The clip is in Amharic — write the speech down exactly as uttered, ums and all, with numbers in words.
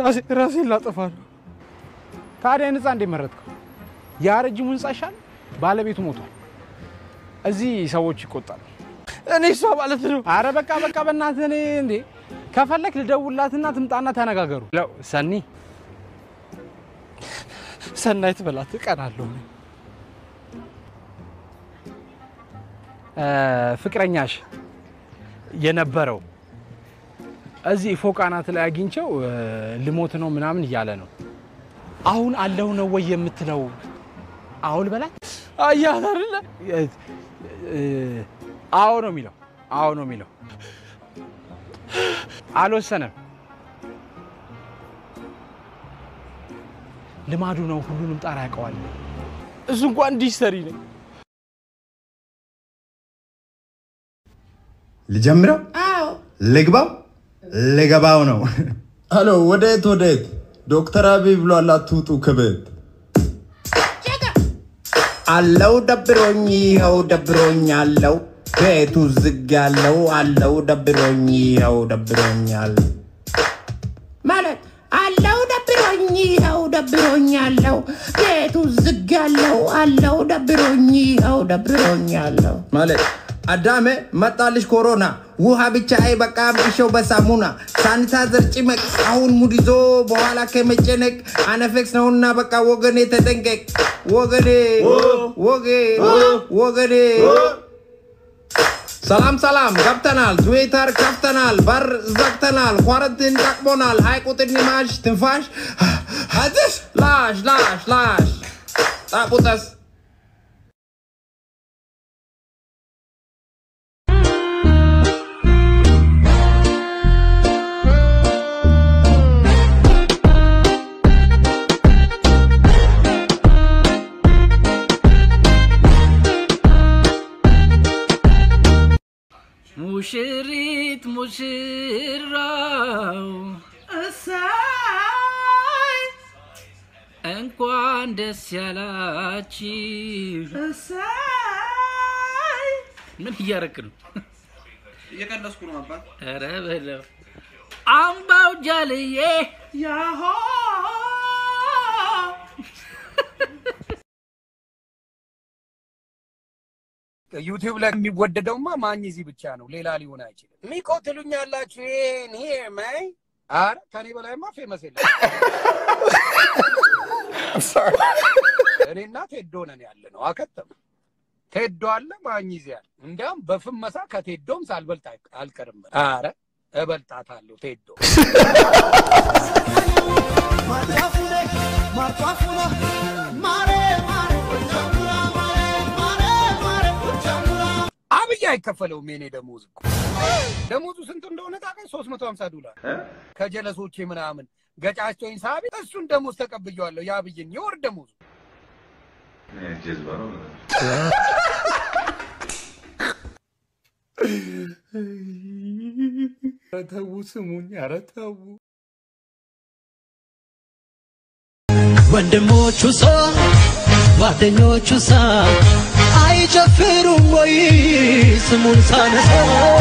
ራሴ ራሴ ላጠፋ ነው ታዲያ ንጻ እንደመረጥከው ያረጅም እንጻሻል ባለቤቱ ሞቷል እዚህ ሰዎች ይቆጣሉ እኔ ሰው ማለት ነው አረ በቃ በቃ በእናትህ እኔ እንዴ ከፈለክ ልደውላትና ትምጣና ተነጋገሩ ለው ሰኒ ሰናይት በላት ቀናለሁ እ ፍቅረኛሽ የነበረው እዚህ ፎቃናት ላይ አግኝቸው ልሞት ነው ምናምን ይያለ ነው አሁን አለው ነው ወይ የምትለው አውል በላት አያት አይደለ አዎ ነው የሚለው አዎ ነው የሚለው አልወሰነም ልማዱ ነው ሁሉንም ጣራ ያቀዋል እሱ እንኳን ዲስተሪ ነው ልጀምረው አዎ ልግባው ልገባው ነው አሎ ወዴት ወዴት ዶክተር አቢይ ብሏል አትውጡ ከቤት አለው ደብሮኝ ይኸው ደብሮኝ አለው ቤቱ ዝግ ያለው አለው ደብሮኝ ይኸው ደብሮኝ አለው ማለት አለው ደብሮኝ ይኸው ደብሮኝ አለው ቤቱ ዝግ ያለው አለው ደብሮኝ ይኸው ደብሮኝ አለው ማለት አዳሜ መጣልሽ ኮሮና ውሃ ብቻ አይበቃም እሺው በሳሙና ሳኒታይዘር ጭመቅ አሁን ሙዲዞ በኋላ ከመጨነቅ አነፌክስ ነውና በቃ ወገኔ ተጠንቀቅ ወገኔ ወገ ወገኔ ሰላም ሰላም ገብተናል ትዊተር ከፍተናል በር ዘግተናል ኳረንቲን ጠቅሞናል ሃይቁጥኒ ማሽ ትንፋሽ አዲስ ላሽ ላሽ ላሽ ጣቁጠስ ሙሽሪት ሙሽራው እሰይ እንኳን ደስ ያላችሁ እሰይ ምን እያረክ ነው እየቀለስኩ ነው አባት ኧረ በለው አምባው ጃልዬ ያሆ ዩቲዩብ ላይ የሚወደደውማ ማግኒዚ ብቻ ነው ሌላ ሊሆን አይችልም ሚቆትሉኛላችሁ ይሄን ይሄ ማይ አረ ከኔ በላይማ ፌመስ የለም I'm sorry እኔና ቴዶ ነን ያለነው አከተም ቴዶ አለ ማግኒዚ አለ እንዴም በፍመሳ ከቴዶም ሳልበልጥ አልቀርም አረ እበልጣታለሁ ቴዶ ማርጣፉነ ማርጣፉነ ማሬ ማሬ አብያ ይከፈለው ሜኔ ደሞዝ እኮ ደሞዙ ስንት እንደሆነ ታውቃለህ ሶስት መቶ ሃምሳ ዶላር ከጀለሶቼ ምናምን ገጫቸውኝ ሳቢ እሱን ደሞዝ ተቀብያለሁ ያብይን ይወር ደሞዝ ጀዝባሮ አረተው ስሙኝ አረተው ወንድሞቹ ሳ ጓደኞቹ ሳ አይጨፍሩም ወይ ስሙን ሳነሳ